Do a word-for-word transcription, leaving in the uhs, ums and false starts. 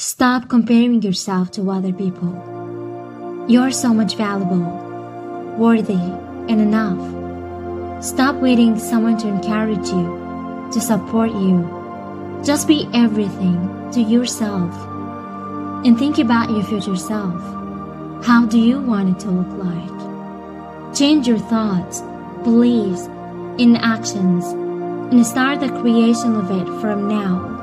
Stop comparing yourself to other people. You're so much valuable, worthy, and enough. Stop waiting for someone to encourage you, to support you. Just be everything to yourself. And think about your future self. How do you want it to look like? Change your thoughts, beliefs, and actions, and start the creation of it from now.